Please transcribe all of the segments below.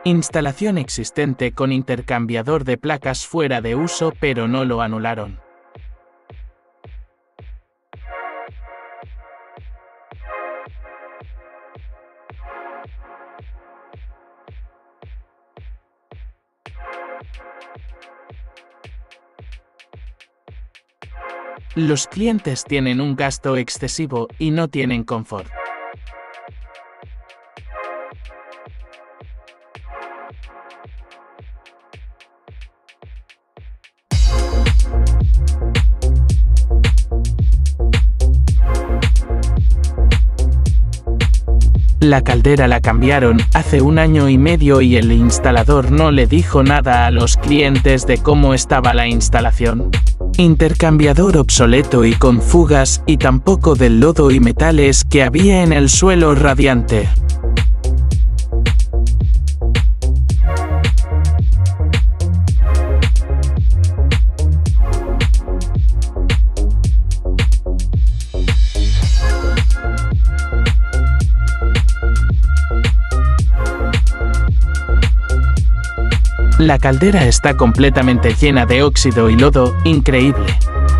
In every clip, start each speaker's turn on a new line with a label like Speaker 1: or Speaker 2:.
Speaker 1: Instalación existente con intercambiador de placas fuera de uso pero no lo anularon. Los clientes tienen un gasto excesivo y no tienen confort. La caldera la cambiaron hace 1 año y medio y el instalador no le dijo nada a los clientes de cómo estaba la instalación. Intercambiador obsoleto y con fugas, y tampoco del lodo y metales que había en el suelo radiante. La caldera está completamente llena de óxido y lodo, increíble.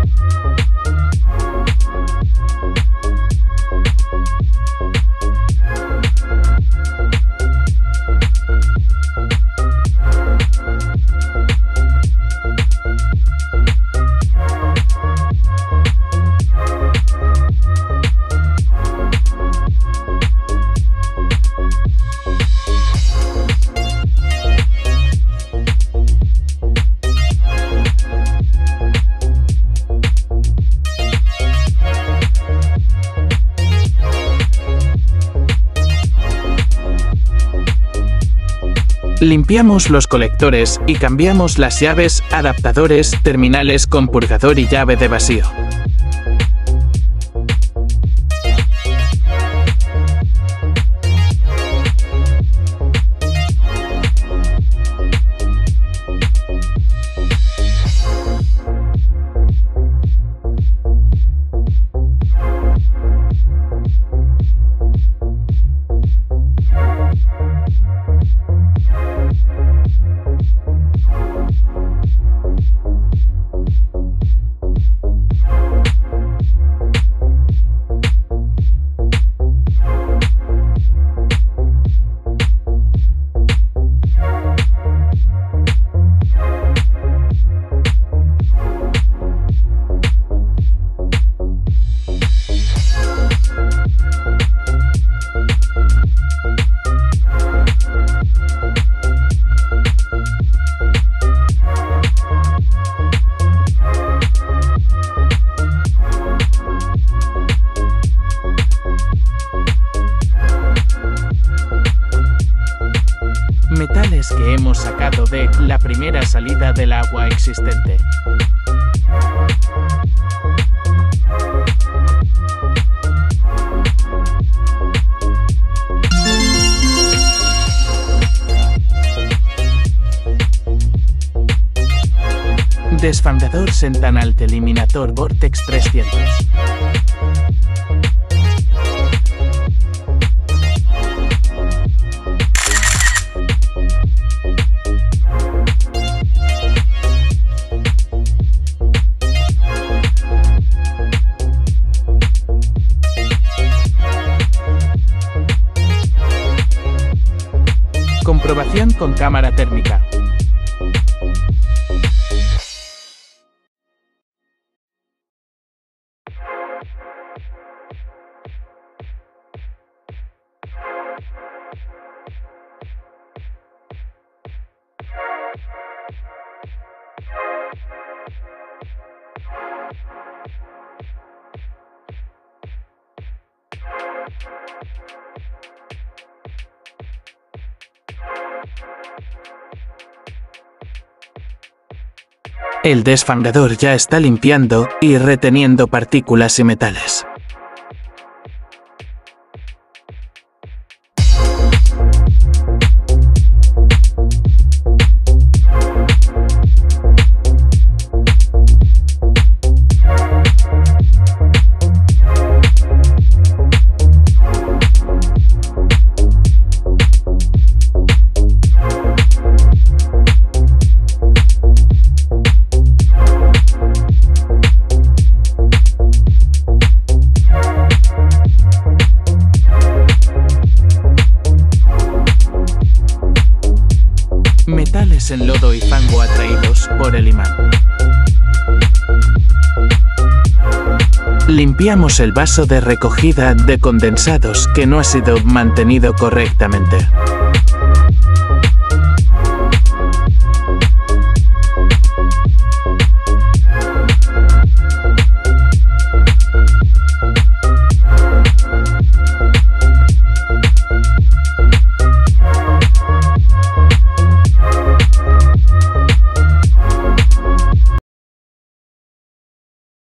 Speaker 1: Limpiamos los colectores y cambiamos las llaves, adaptadores, terminales con purgador y llave de vacío. Metales que hemos sacado de la primera salida del agua existente. Desfandador Sentanalt Eliminator Vortex 300. Comprobación con cámara térmica. El desfangador ya está limpiando y reteniendo partículas y metales. partículas en lodo y fango atraídos por el imán. Limpiamos el vaso de recogida de condensados que no ha sido mantenido correctamente.